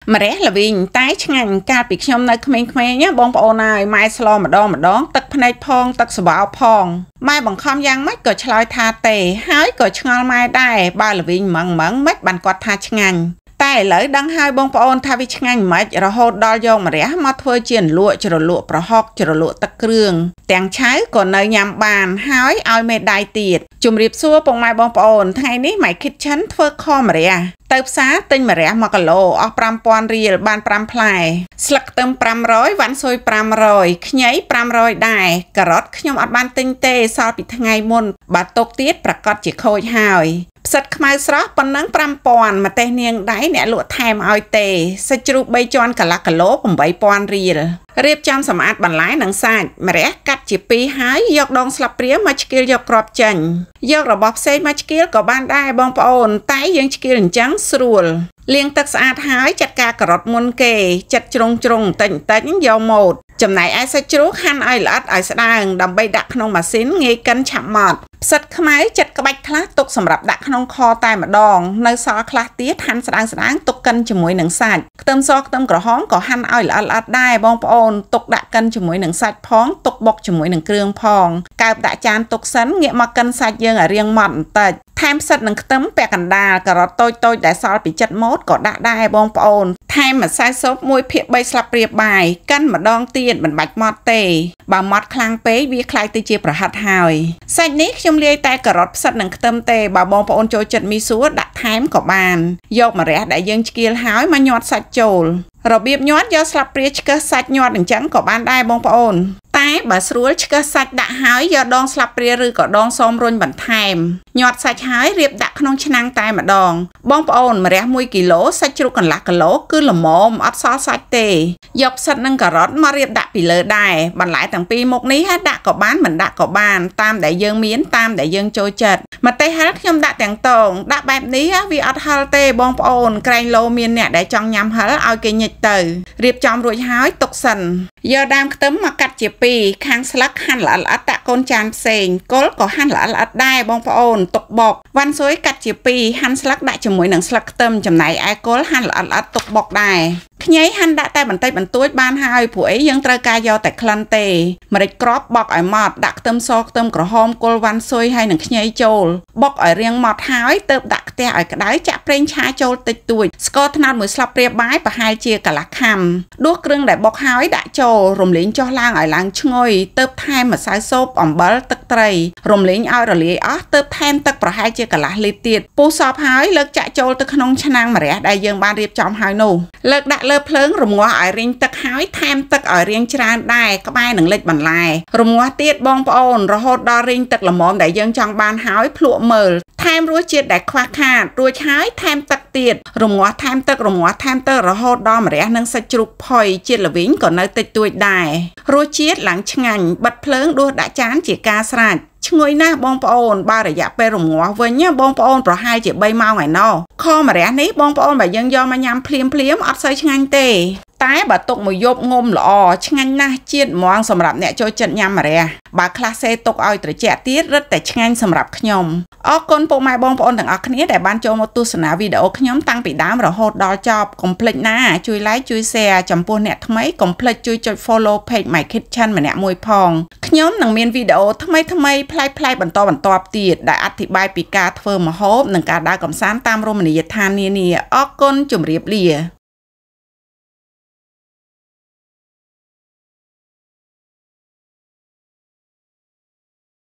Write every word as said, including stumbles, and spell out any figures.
ម្រះល្វីងតែឆ្ងាញ់កាលពីខ្ញុំនៅក្មេងៗណាបងប្អូនហើយម៉ែស្លម្ដងម្ដងទឹកភ្នែកផងទឹកស្វោផងម៉ែបង្ខំយ៉ាងម៉េចក៏ឆ្លើយថាទេហើយក៏ឆ្ងល់ម៉ែដែរបើល្វីងម៉ងម៉ងម៉េចបានគាត់ថាឆ្ងាញ់តែឥឡូវដឹងហើយបងប្អូនថាវាឆ្ងាញ់ម៉េចរហូតដល់យកម្រះមកធ្វើជាលក់ជ្រលក់ប្រហុកជ្រលក់ទឹកគ្រឿងទាំងឆៅក៏នៅញ៉ាំបានហើយឲ្យមេដៃទៀតជំរាបសួរពុកម៉ែបងប្អូនថ្ងៃនេះម៉ៃ Kitchen ធ្វើខម្រះទៅផ្សារទិញម្រះមួយគីឡូអស់ប្រាំពាន់រៀលបានប្រាំផ្លែស្លឹកខ្ទឹមប្រាំរយវ៉ាន់ស៊ុយប្រាំរយខ្ញីប្រាំរយដែរការ៉ុតខ្ញុំអត់បានទិញទេសល់ពីថ្ងៃមុនបើទុកទៀតប្រកាសជាខូចហើយផ្សិតខ្មៅស្រស់ប៉ុណ្ណឹងប្រាំពាន់ម្ទេសនាងដៃអ្នកលក់ថែមឲ្យទេសាច់ជ្រូកបីជាន់កន្លះគីឡូប្រាំបីពាន់រៀលរៀបចំសម្អាតបន្លែនិងសាច់ម្រះកាត់ជាពីរហើយយកដងស្លាបព្រាមកឆ្កៀលយកគ្រាប់ចេញយករបស់ផ្សេងមកឆ្កៀលក៏បានដែរបងប្អូនតែយើងឆ្កៀលអញ្ចឹងស្រួលលាងទឹកស្អាតហើយចាត់ការការ៉ុតមុនគេចាត់ជ្រុងជ្រុងតិចតិចយកម៉ូតចំណែកឯសាច់ជ្រូកហាន់ឲ្យល្អិតឲ្យស្ដើងដើម្បីដាក់ក្នុងម៉ាស៊ីនងាយកិនឆាប់ម៉ត់ផ្សិតខ្មៅចាត់ក្បាច់ខ្លះទុកសម្រាប់ដាក់ក្នុងខតែម្ដងនៅសល់ខ្លះទៀតហាន់ស្ដើងស្ដើងទុកកិនជាមួយនឹងសាច់ខ្ទឹមសខ្ទឹមក្រហមក៏ហាន់ឲ្យល្អិតល្អិតដែរបងប្អូនទុកដាក់កិនជាមួយនឹងសាច់ផងទុកបុកជាមួយនឹងគ្រឿងផងកើបដាក់ចានទុកសិនងាកមកកិនសាច់យើងឲ្យរាងម៉ត់បន្តិចថែមផ្សិតនឹងខ្ទឹមពាក់កណ្ដាលការ៉ុតតូចតូចដែលសល់ពីចិត្តម៉ូតក៏ដាក់ដែរបងប្អូនថែមម្សៅស៊ុបមួយភាគបីស្លាបព្រាបាយកិនម្ដងទៀតមិនបាច់ម៉ត់ទេបើម៉ត់ខ្លាំងពេកវាคล้ายទៅជាប្រហិតហើយសាច់នេះខ្ញុំលាយតែការ៉ុតផ្សិតនឹងខ្ទឹមទេបើបងប្អូនចូលចិត្តមីសួរដាក់ថែមក៏បានយកម្រះដែលយើងឆ្កៀលហើយមកញាត់សាច់ចូលរបៀបញាត់យកស្លាបព្រាឆ្កឹះសាច់ញាត់អញ្ចឹងក៏បានដែរបងប្អូនតែបើស្រួលឆ្កឹះសាច់ដាក់ហើយយកដងស្លាបព្រាឬក៏ដងសមរុញបន្ថែមញាត់សាច់ហើយរៀបដាក់ក្នុងឆ្នាំងតែម្ដងបងប្អូនម្រះមួយគីឡូសាច់ជ្រូកកន្លះគីឡូគឺល្មមអត់សល់សាច់ទេយកផ្សិតនិងការ៉ុតមករៀបដាក់ពីលើដែរបន្លែទាំងពីរមុខនេះដាក់ក៏បានមិនដាក់ក៏បានតាមដែលយើងមានតាមដែលយើងចូលចិត្តម្ទេសហិរខ្ញុំដាក់ទាំងតងដាក់បែបនេះវាអត់ហិរទេបងប្អូនក្រែងលោមានអ្នកដែលចង់ញ៉ាំហិរឲ្យគេញិចទៅរៀបចំរួចហើយទុកសិនយកដើមខ្ទឹមមកកាត់ជាពីរខាងស្លឹកហាន់ល្អិតល្អិតដាក់កូនចានផ្សេងគល់ក៏ហាន់ល្អិតល្អិតដែរបងប្អូនទុកបុកវ៉ាន់ស៊ុយកាត់ជាពីរហាន់ស្លឹកដាក់ជាមួយនឹងស្លឹកខ្ទឹមចំណែកឯគល់ហាន់ល្អិតល្អិតទុកបុកដែរខ្ញីហាន់ដាក់តែបន្តិចបន្តួចបានហើយព្រោះអីយើងត្រូវការយកតែក្លិនទេម្រេចក្របបុកឲ្យម៉ត់ដាក់ខ្ទឹមសខ្ទឹមក្រហមគល់វ៉ាន់ស៊ុយហើយនឹងខ្ញីចូលបុកឲ្យរាងម៉ត់ហើយទើបដាក់ខ្ទះឲ្យក្តៅចាក់ប្រេងឆាចូលតិចតួចស្ករត្នោតមួយស្លាបព្រាបាយប្រហែលជាកន្លះខាំដួសគ្រឿងដែលបុកហើយដាក់ចូលរំលីងចុះឡើងឲ្យឡើងឈ្ងុយទើបថែមម្សៅស៊ុបអំបិលទឹកត្រីរំលីងឲ្យរលាយអស់ទើបថែមទឹកប្រហែលជាកន្លះលីត្រទៀតពុះសពហើយលើកចាក់ចូលទៅក្នុងឆ្នាំងម្រះដែលយើងបានរៀបចំហើយនោះលើកដាក់លើភ្លើងរំងាស់ឲ្យរីងទឹកហើយថែមទឹកឲ្យរាងច្រើនដែរក្បែរនឹងលិចបន្លែរំងាស់ទៀតបងប្អូនរហូតដល់រីងទឹកល្មមដែលយើងចង់បានហើយភ្លក់មើលថែមរសជាតិដែលខ្វះខាតរួចហើយថែមទឹកទៀតរំងាស់ថែមទឹករំងាស់ថែមទឹករហូតដល់ម្រះនិងសាច់ជ្រូកផុយជាតិល្វីងក៏នៅតិចតួចដែររសជាតិឡើងឆ្ងាញ់បិទភ្លើងដួសដាក់ចានជាការស្រេចឈ្ងុយណាស់បងប្អូនបើរយៈពេលរំងាស់វិញបងប្អូនប្រហែលជាបីម៉ោងឯណោះខម្រះនេះបងប្អូនបើយើងយកមកញ៉ាំភ្លាមភ្លាមអត់សូវឆ្ងាញ់ទេតែបើទុកមួយយប់ងុំល្អឆ្ងាញ់ណាស់ជាតិហ្មងសម្រាប់អ្នកចូលចិត្តញ៉ាំម្រះបើខ្លះសេទុកឲ្យត្រជាក់ទៀតរឹតតែឆ្ងាញ់សម្រាប់ខ្ញុំអរគុណពុកម៉ែបងប្អូនទាំងអស់គ្នាដែលបានចូលមកទស្សនាវីដេអូខ្ញុំតាំងពីដើមរហូតដល់ចប់កុំភ្លេចណាជួយ like ជួយ share ចំពោះអ្នកថ្មីកុំភ្លេចជួយចុច follow page My Kitchen ម្នាក់មួយផងខ្ញុំនឹងមានវីដេអូថ្មីថ្មីប្លែកប្លែកបន្តបន្តទៀតដែលអធិប្បាយពីការធ្វើម្ហូបនិងការដើរកម្សាន្តតាមរមណីយដ្ឋាននានាអរគុណជម្រាបលា